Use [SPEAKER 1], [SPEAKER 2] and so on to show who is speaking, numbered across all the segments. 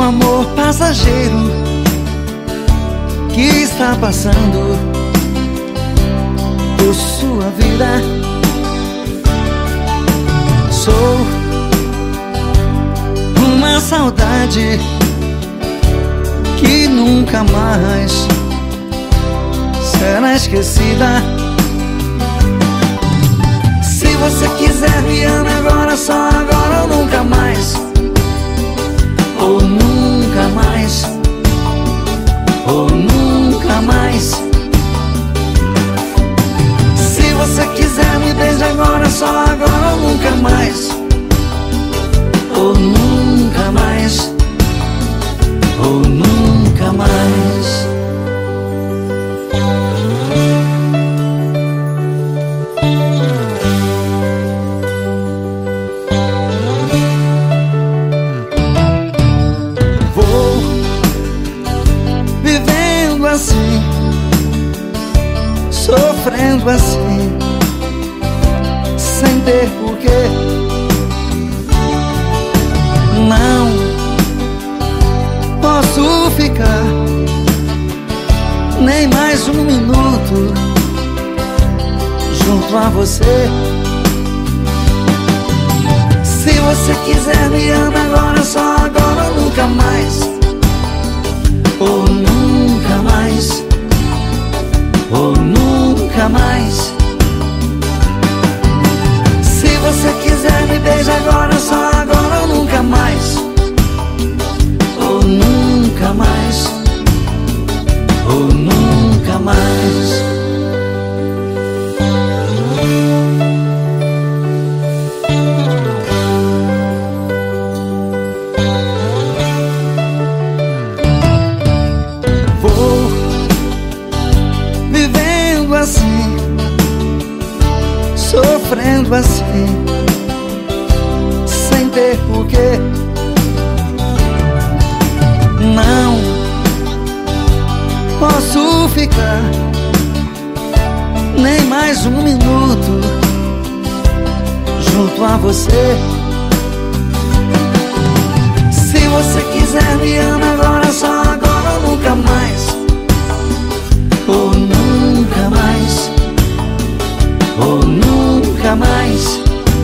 [SPEAKER 1] amor passageiro que está passando por sua vida. Sou uma saudade que nunca mais será esquecida. Se você quiser, me ame agora, só agora ou nunca mais. Ou nunca mais. Ou nunca mais. Se você quiser, me beije agora, só agora ou nunca mais. Ou nunca mais. Ou nunca mais. Vou vivendo assim, sofrendo assim, sem ter porquê. Não posso ficar nem mais um minuto junto a você. Se você quiser, me ama agora, só agora ou nunca mais. Ou nunca mais. Ou nunca mais. Se você quiser, me beije agora, só agora ou nunca mais. Ou nunca mais. Ou nunca mais. Vou vivendo assim, sofrendo assim, sem ter porquê. Não posso ficar nem mais um minuto junto a você. Se você quiser, me ama agora, só agora ou nunca mais. Ou nunca mais. Ou nunca mais.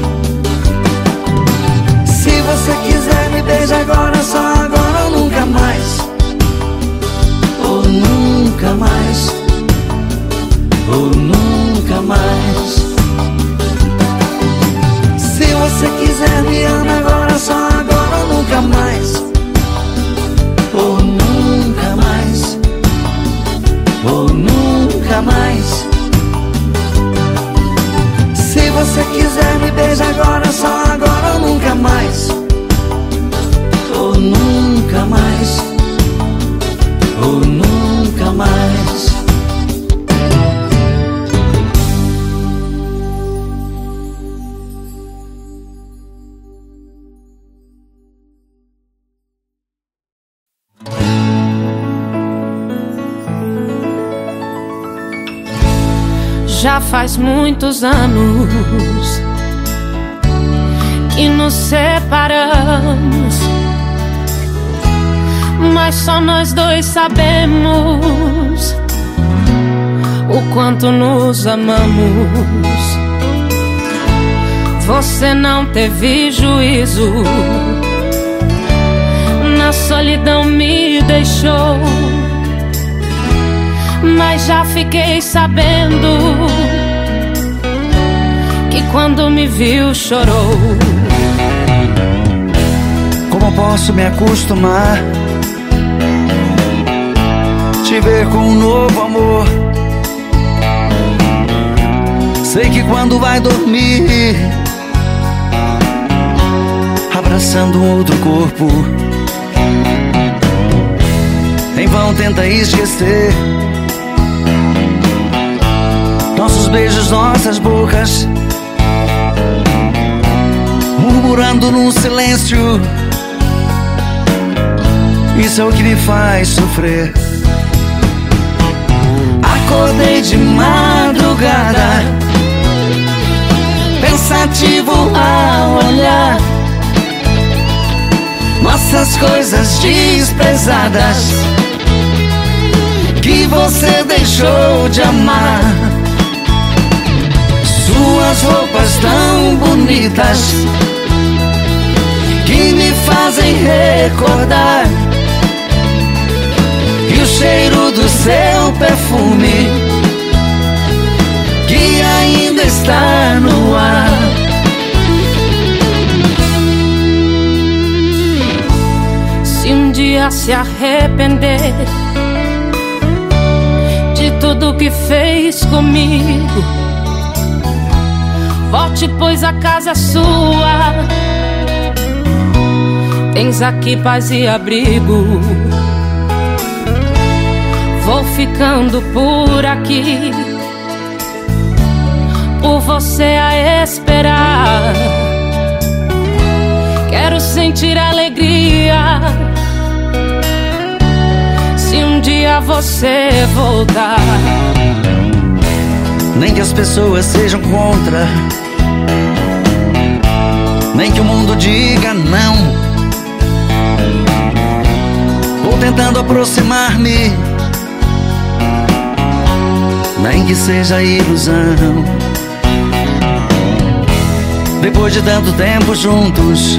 [SPEAKER 1] Se você quiser, me beije agora, só agora ou nunca mais. Ou nunca mais. Ou nunca mais. Se você quiser, me ama agora, só agora ou nunca mais. Ou nunca mais. Ou nunca mais. Se você quiser, me beije agora, só agora ou nunca mais. Ou nunca mais. Ou nunca mais.
[SPEAKER 2] Já faz muitos anos que nos separamos, mas só nós dois sabemos o quanto nos amamos. Você não teve juízo, na solidão me deixou, mas já fiquei sabendo que quando me viu chorou.
[SPEAKER 1] Como posso me acostumar, te ver com um novo amor? Sei que quando vai dormir, abraçando um outro corpo, em vão tenta esquecer nossos beijos, nossas bocas, murmurando num silêncio. Isso é o que me faz sofrer. Acordei de madrugada, pensativo ao olhar nossa nossas coisas desprezadas que você deixou de amar. Suas roupas tão bonitas que me fazem recordar, e o cheiro do seu perfume que ainda está no ar.
[SPEAKER 2] Se um dia se arrepender de tudo que fez comigo, volte, pois a casa é sua. Tens aqui paz e abrigo. Vou ficando por aqui, por você a esperar. Quero sentir alegria se um dia você voltar.
[SPEAKER 1] Nem que as pessoas sejam contra, nem que o mundo diga não. Vou tentando aproximar-me, nem que seja ilusão. Depois de tanto tempo juntos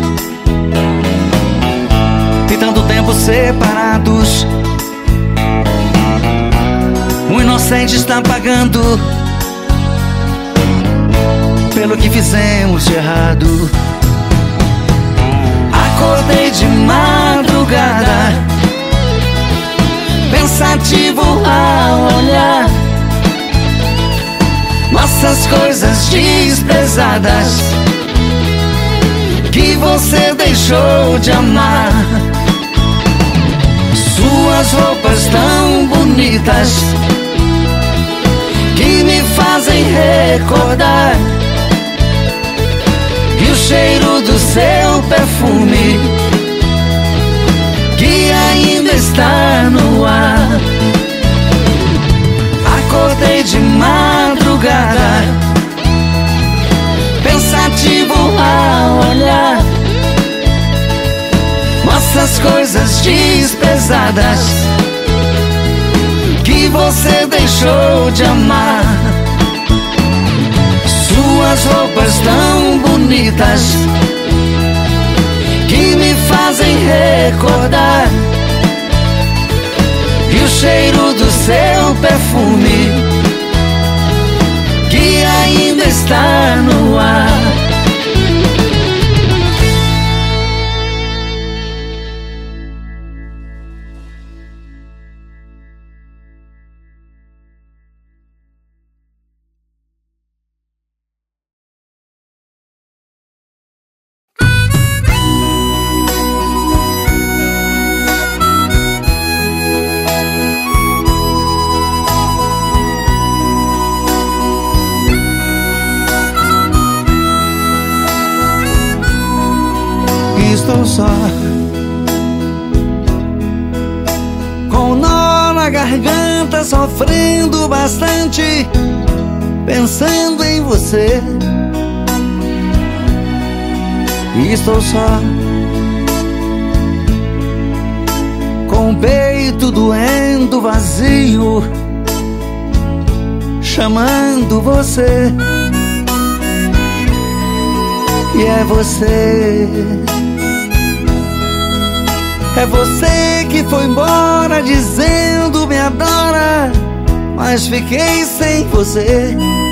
[SPEAKER 1] e tanto tempo separados, o inocente está pagando pelo que fizemos de errado. Acordei de madrugada, pensativo ao olhar nossas coisas desprezadas que você deixou de amar. Suas roupas tão bonitas que me fazem recordar, e o cheiro do seu perfume que ainda está no ar. Acordei de madrugada, pensativo ao olhar nossas coisas desprezadas que você deixou de amar. Suas roupas tão bonitas que me fazem recordar, e o cheiro do seu perfume que ainda está no ar.
[SPEAKER 3] Estou só, com um nó na garganta, sofrendo bastante, pensando em você. Estou só, com o peito doendo, vazio, chamando você. E é você, é você que foi embora dizendo me adora, mas fiquei sem você.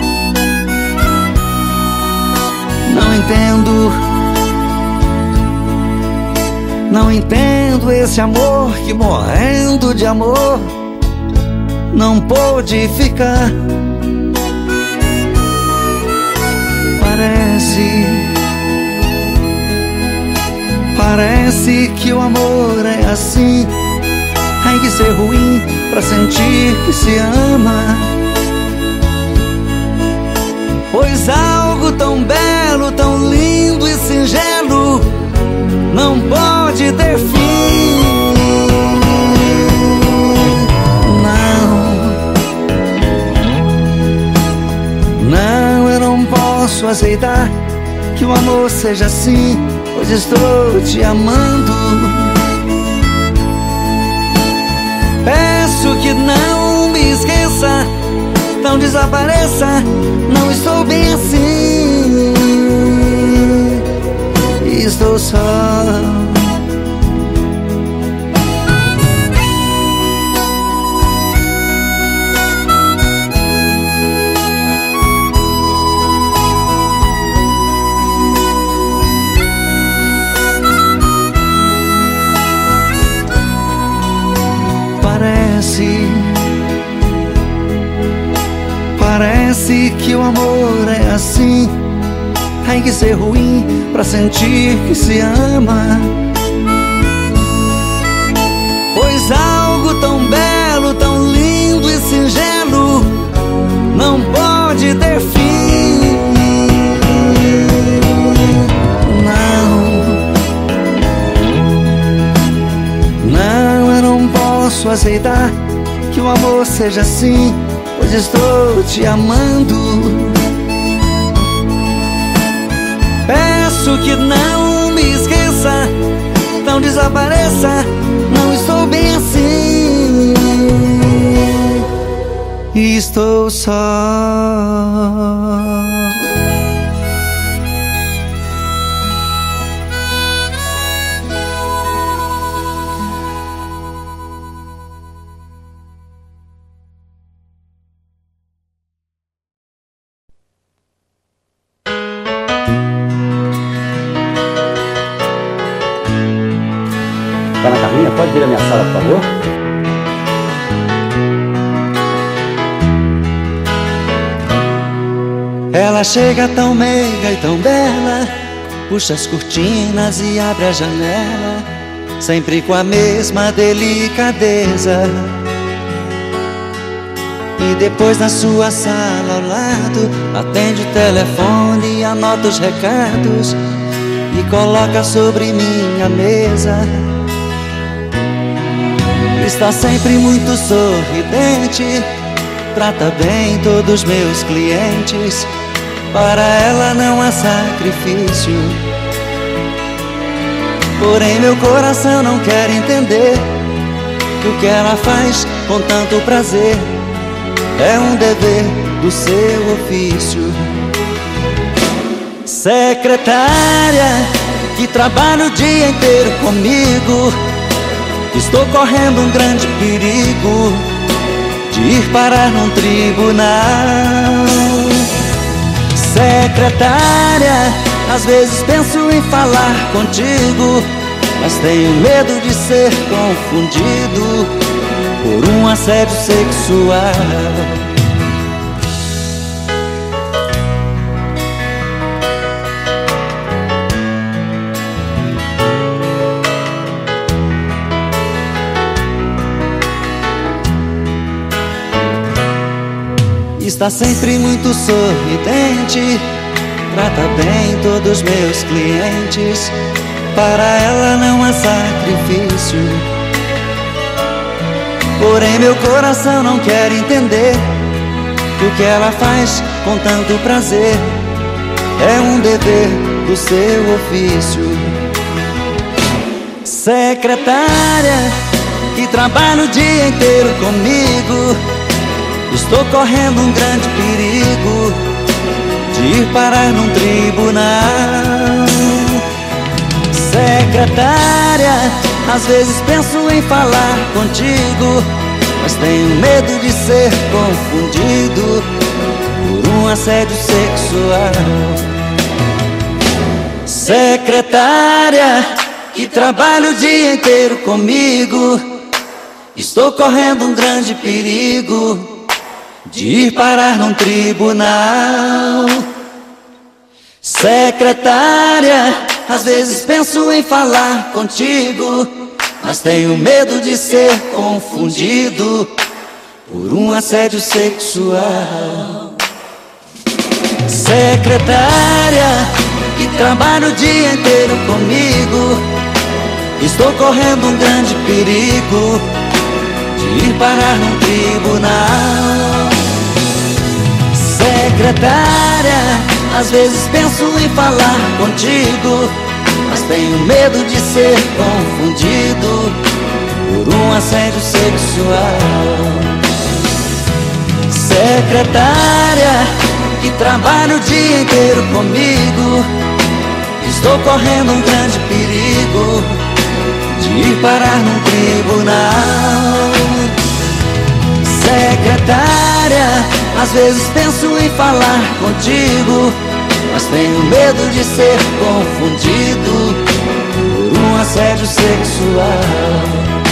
[SPEAKER 3] Não entendo, não entendo esse amor que, morrendo de amor, não pôde ficar. Parece que o amor é assim, tem que ser ruim pra sentir que se ama. Pois algo tão belo, tão lindo e singelo não pode ter fim. Não, eu não posso aceitar que o amor seja assim, pois estou te amando. Não desapareça, não estou bem assim. Estou só. Parece que o amor é assim. Tem que ser ruim pra sentir que se ama. Pois algo tão belo, tão lindo e singelo não pode ter fim. Não, eu não posso aceitar que o amor seja assim, pois estou te amando. Peço que não me esqueça, não desapareça, não estou bem assim. Estou só.
[SPEAKER 4] Dona Carminha, pode vir à minha sala, por favor?
[SPEAKER 3] Ela chega tão meiga e tão bela, puxa as cortinas e abre a janela, sempre com a mesma delicadeza. E depois na sua sala ao lado, atende o telefone e anota os recados e coloca sobre minha mesa. Está sempre muito sorridente, trata bem todos os meus clientes. Para ela não há sacrifício, porém meu coração não quer entender que o que ela faz com tanto prazer é um dever do seu ofício. Secretária, que trabalha o dia inteiro comigo, estou correndo um grande perigo de ir parar num tribunal. Secretária, às vezes penso em falar contigo, mas tenho medo de ser confundido por um assédio sexual. Está sempre muito sorridente, trata bem todos os meus clientes. Para ela não há sacrifício, porém meu coração não quer entender que o que ela faz com tanto prazer é um dever do seu ofício. Secretária, que trabalha o dia inteiro comigo, estou correndo um grande perigo de ir parar num tribunal. Secretária, às vezes penso em falar contigo, mas tenho medo de ser confundido por um assédio sexual. Secretária, que trabalha o dia inteiro comigo, estou correndo um grande perigo de ir parar num tribunal. Secretária, às vezes penso em falar contigo, mas tenho medo de ser confundido por um assédio sexual. Secretária, que trabalha o dia inteiro comigo, estou correndo um grande perigo de ir parar num tribunal. Secretária, às vezes penso em falar contigo, mas tenho medo de ser confundido por um assédio sexual. Secretária que trabalha o dia inteiro comigo, estou correndo um grande perigo de ir parar num tribunal. Secretária, às vezes penso em falar contigo, mas tenho medo de ser confundido por um assédio sexual.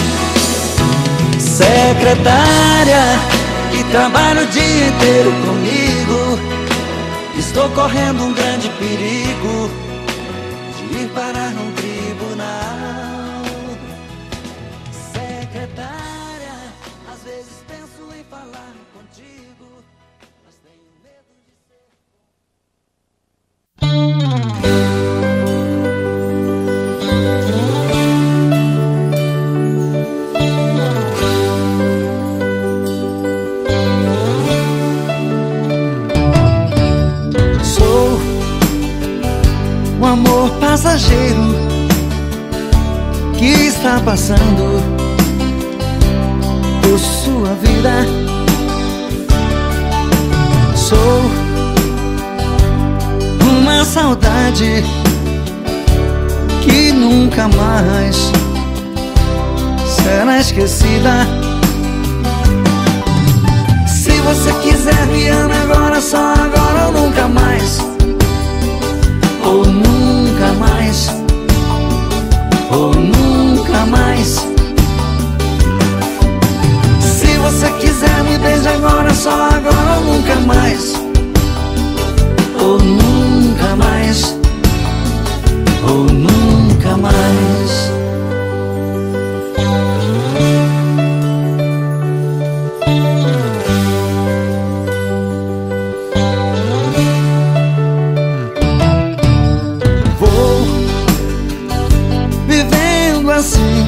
[SPEAKER 3] Secretária que trabalha o dia inteiro comigo, estou correndo um grande perigo de ir parar num tribunal. Secretária, às vezes penso em falar contigo, mas tenho medo de ser... Sou um amor passageiro que está passando por sua vida. Sou uma saudade que nunca mais será esquecida. Se você quiser, me ame agora, só agora ou nunca mais. Ou nunca mais. Ou nunca mais. Se você quiser, me beije agora, só agora ou nunca mais. Ou nunca mais. Ou nunca mais. Vou vivendo assim,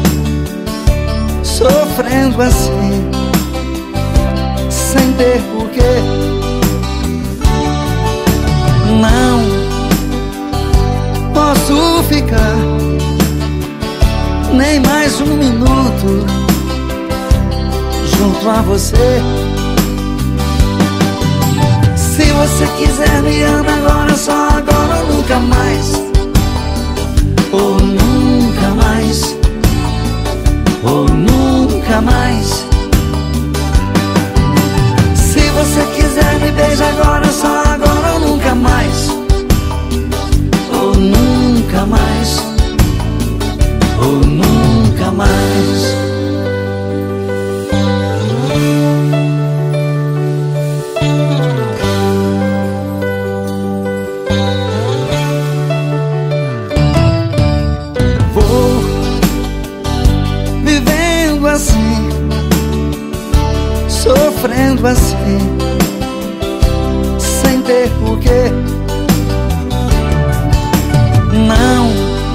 [SPEAKER 3] sofrendo assim, sem ter porquê. Não posso ficar nem mais um minuto junto a você. Se você quiser, me ama agora, só agora ou nunca mais. Ou nunca mais. Ou nunca mais. Se você quiser, me beije agora, só agora ou nunca mais. Ou nunca mais. Ou nunca mais. Vou vivendo assim, sofrendo assim, sem ter porquê. Não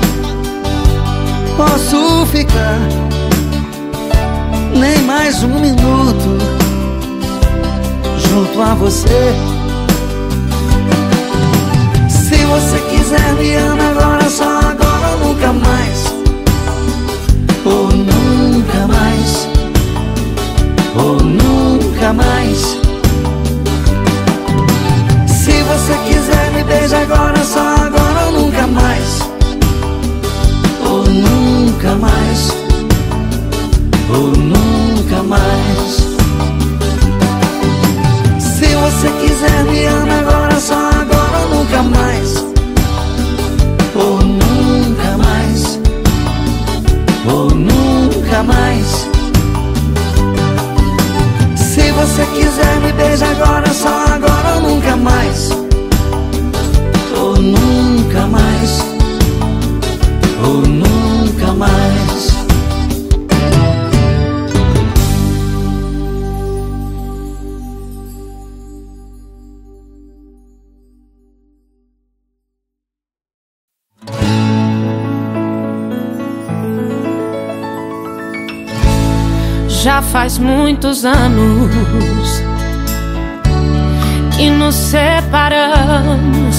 [SPEAKER 3] posso ficar nem mais um minuto junto a você. Se você quiser, me ama agora, só agora ou nunca mais. Ou nunca mais. Ou nunca mais. Se você quiser, me beije agora, só agora ou nunca mais. Ou nunca mais. Ou nunca mais. Se você quiser, me ama agora, só agora ou nunca mais. Ou nunca mais. Ou nunca mais. Se você quiser, me beije agora, só agora ou nunca mais. Ou nunca mais. Ou nunca mais.
[SPEAKER 2] Já faz muitos anos que nos separamos,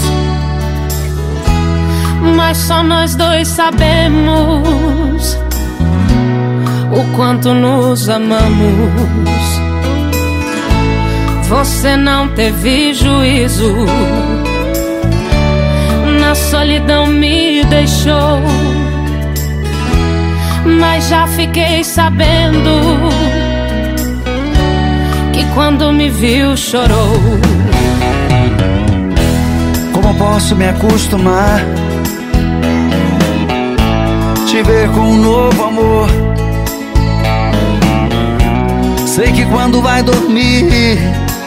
[SPEAKER 2] mas só nós dois sabemos o quanto nos amamos. Você não teve juízo, na solidão me deixou. Mas já fiquei sabendo que quando me viu chorou.
[SPEAKER 3] Como posso me acostumar, te ver com um novo amor? Sei que quando vai dormir,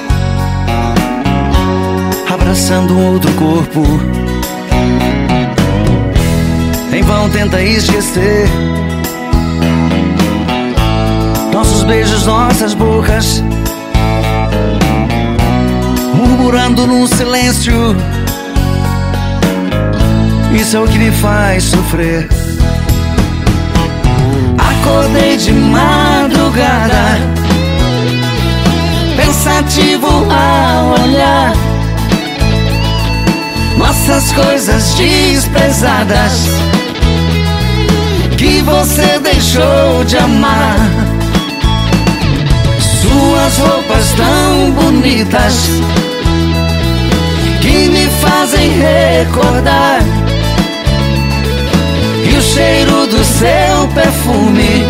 [SPEAKER 3] abraçando um outro corpo, em vão tenta esquecer nossos beijos, nossas bocas, murmurando num silêncio. Isso é o que me faz sofrer. Acordei de madrugada, pensativo ao olhar nossas coisas desprezadas que você deixou de amar. Suas roupas tão bonitas que me fazem recordar, e o cheiro do seu perfume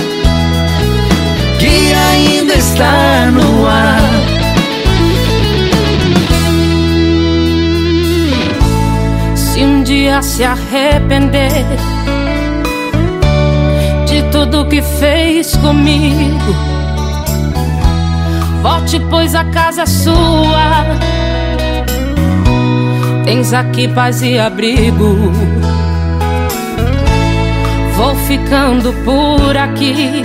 [SPEAKER 3] que ainda está no ar.
[SPEAKER 2] Se um dia se arrepender de tudo que fez comigo, volte, pois a casa é sua. Tens aqui paz e abrigo. Vou ficando por aqui,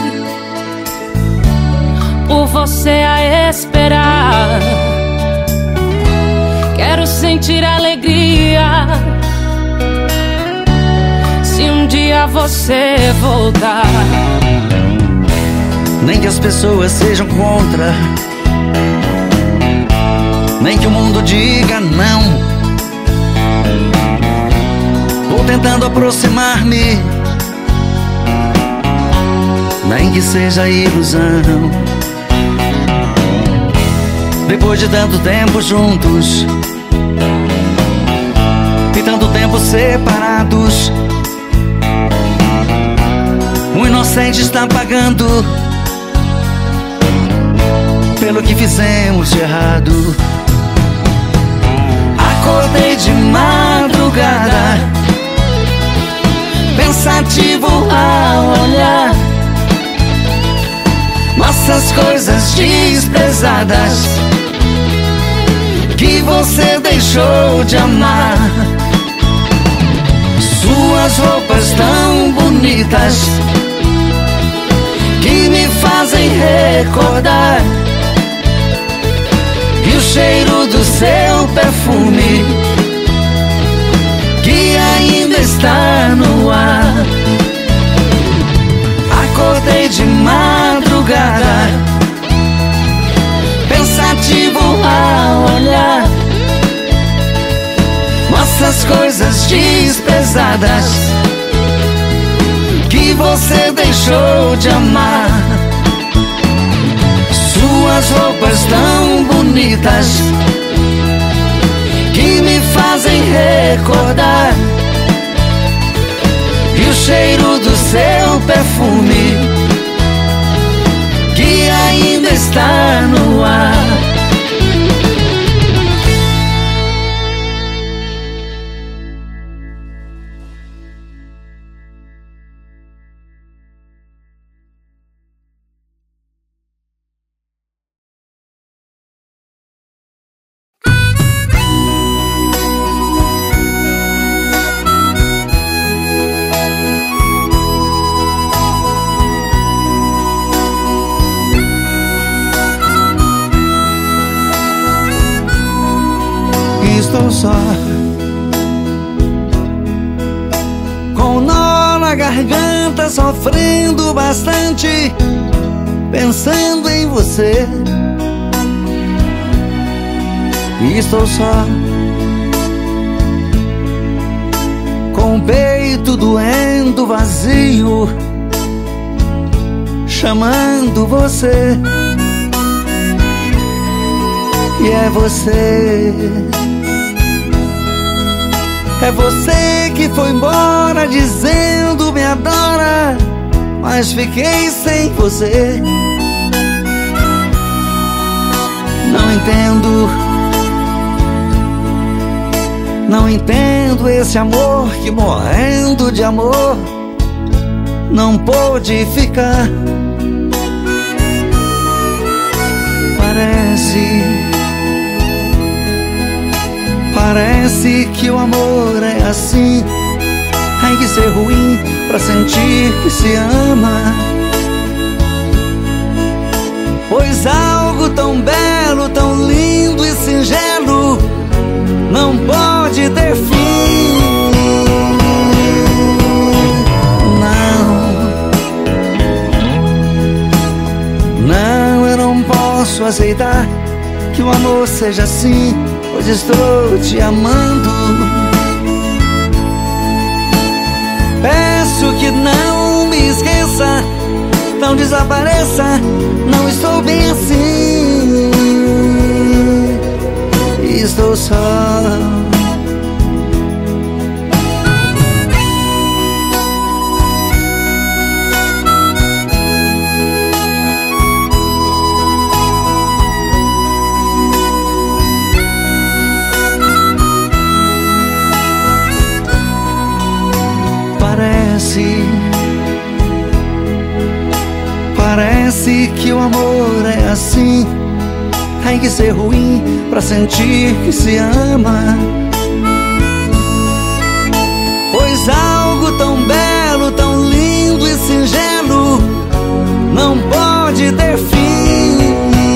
[SPEAKER 2] por você a esperar. Quero sentir alegria se um dia você voltar.
[SPEAKER 3] Nem que as pessoas sejam contra, nem que o mundo diga não, vou tentando aproximar-me, nem que seja ilusão. Depois de tanto tempo juntos e tanto tempo separados, o inocente está pagando pelo que fizemos de errado. Acordei de madrugada, pensativo ao olhar nossas coisas desprezadas que você deixou de amar. Suas roupas tão bonitas que me fazem recordar, e o cheiro do seu perfume que ainda está no ar. Acordei de madrugada, pensativo ao olhar nossas coisas desprezadas que você deixou de amar. Suas roupas tão bonitas que me fazem recordar, e o cheiro do seu perfume que ainda está no ar. Estou só, com um nó na garganta, sofrendo bastante, pensando em você. Estou só, com o peito doendo, vazio, chamando você. E é você que foi embora dizendo me adora, mas fiquei sem você. Não entendo esse amor que, morrendo de amor, não pôde ficar. Parece que o amor é assim. Tem que ser ruim pra sentir que se ama. Pois algo tão belo, tão lindo e singelo não pode ter fim. Não, eu não posso aceitar que o amor seja assim, pois estou te amando. Peço que não me esqueça, não desapareça, não estou bem assim. Estou só. Parece que o amor é assim. Tem que ser ruim pra sentir que se ama. Pois algo tão belo, tão lindo e singelo não pode ter fim.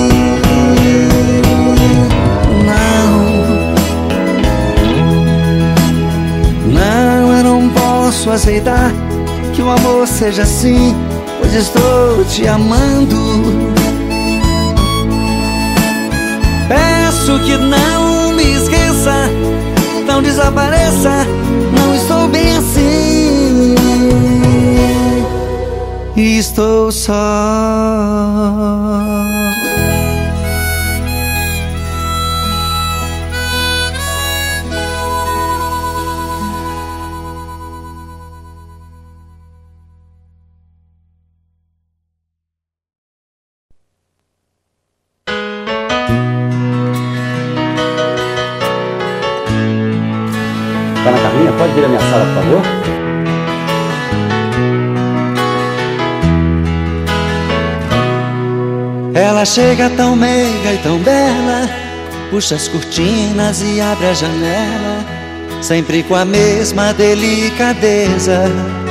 [SPEAKER 3] Não, eu não posso aceitar que o amor seja assim, pois estou te amando. Peço que não me esqueça, não desapareça, não estou bem assim. Estou só.
[SPEAKER 4] Dona Carminha, pode vir à minha sala, por favor?
[SPEAKER 3] Ela chega tão meiga e tão bela, puxa as cortinas e abre a janela, sempre com a mesma delicadeza.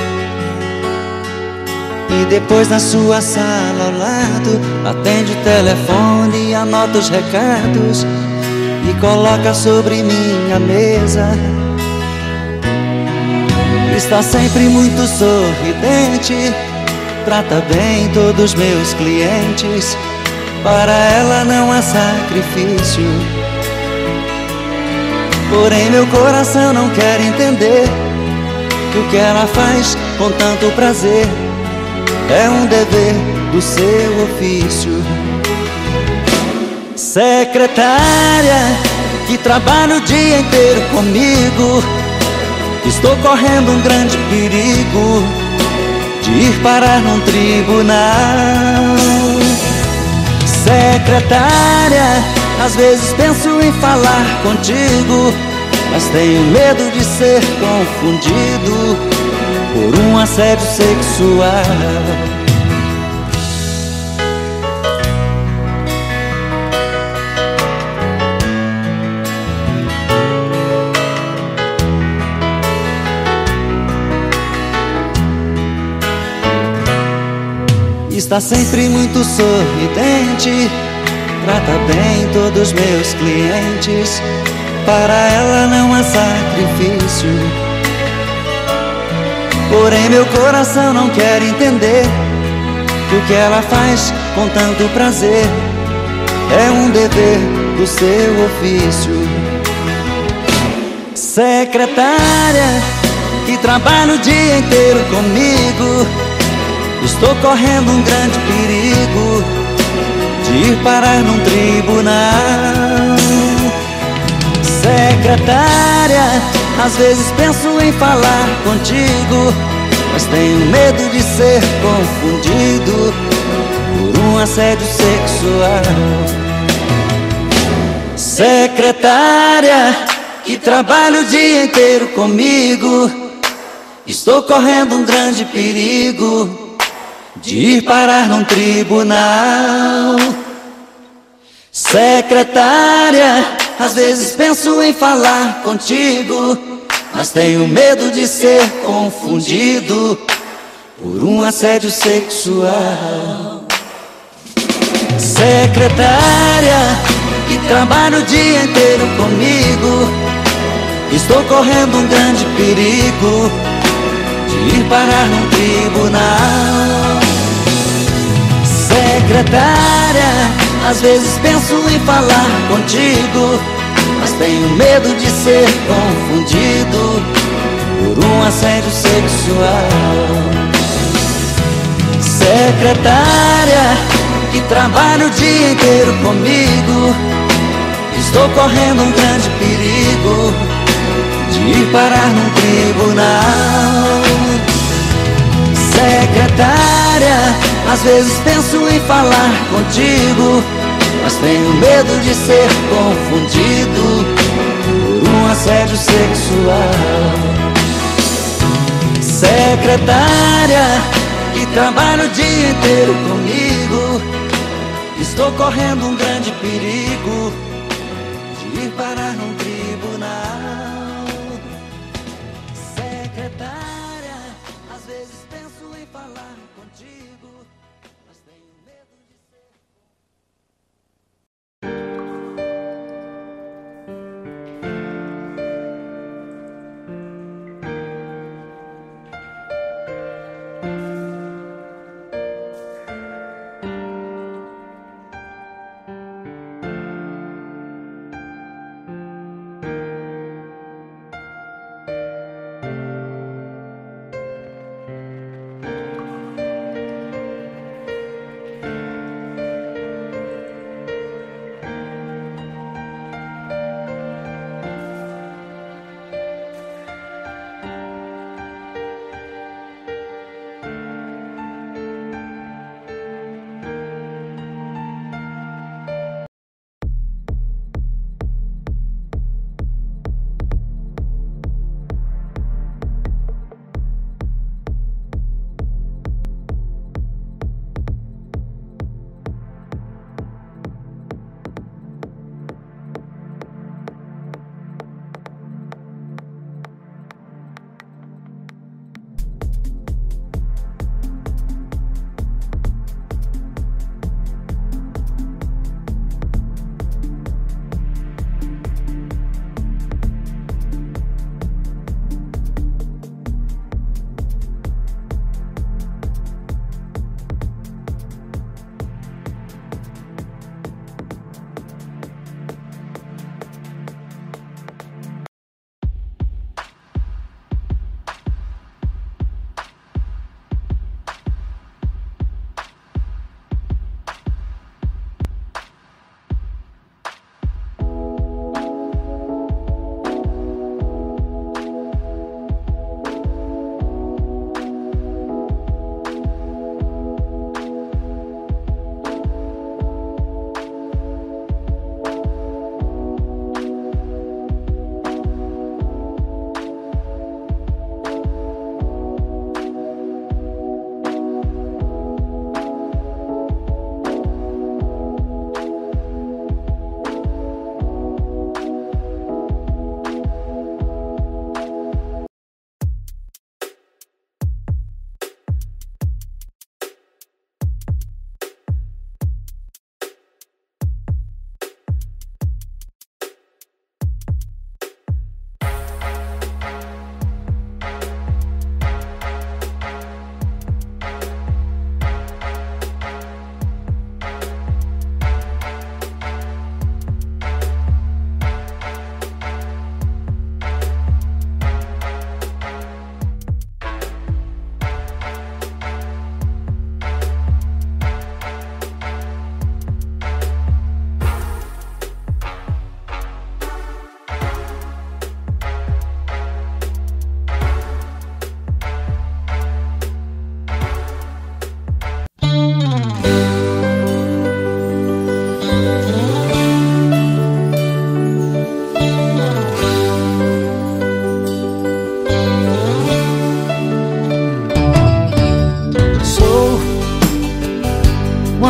[SPEAKER 3] E depois na sua sala ao lado, atende o telefone e anota os recados e coloca sobre minha mesa. Está sempre muito sorridente, trata bem todos os meus clientes. Para ela não há sacrifício, porém meu coração não quer entender que o que ela faz com tanto prazer é um dever do seu ofício. Secretária que trabalha o dia inteiro comigo, estou correndo um grande perigo de ir parar num tribunal. Secretária, às vezes penso em falar contigo, mas tenho medo de ser confundido por um assédio sexual. Está sempre muito sorridente, trata bem todos os meus clientes. Para ela não há sacrifício, porém meu coração não quer entender que o que ela faz com tanto prazer é um dever do seu ofício. Secretária que trabalha o dia inteiro comigo, estou correndo um grande perigo de ir parar num tribunal. Secretária, às vezes penso em falar contigo, mas tenho medo de ser confundido por um assédio sexual. Secretária, que trabalha o dia inteiro comigo, estou correndo um grande perigo de ir parar num tribunal. Secretária, às vezes penso em falar contigo, mas tenho medo de ser confundido por um assédio sexual. Secretária, que trabalha o dia inteiro comigo, estou correndo um grande perigo de ir parar num tribunal. Secretária, às vezes penso em falar contigo, mas tenho medo de ser confundido por um assédio sexual. Secretária, que trabalha o dia inteiro comigo, estou correndo um grande perigo de ir parar num tribunal. Secretária, às vezes penso em falar contigo, mas tenho medo de ser confundido por um assédio sexual. Secretária, que trabalha o dia inteiro comigo, estou correndo um grande perigo de ir parar num tribunal. Secretária, às vezes penso em falar contigo, mas tenho medo de ser...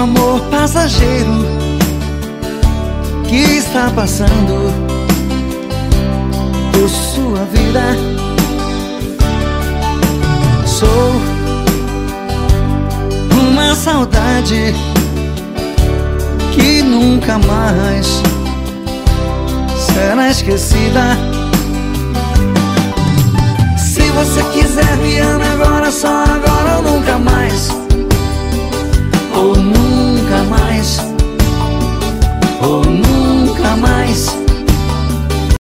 [SPEAKER 3] amor passageiro que está passando por sua vida. Sou uma saudade que nunca mais será esquecida. Se você quiser, me ame agora, só agora ou nunca mais.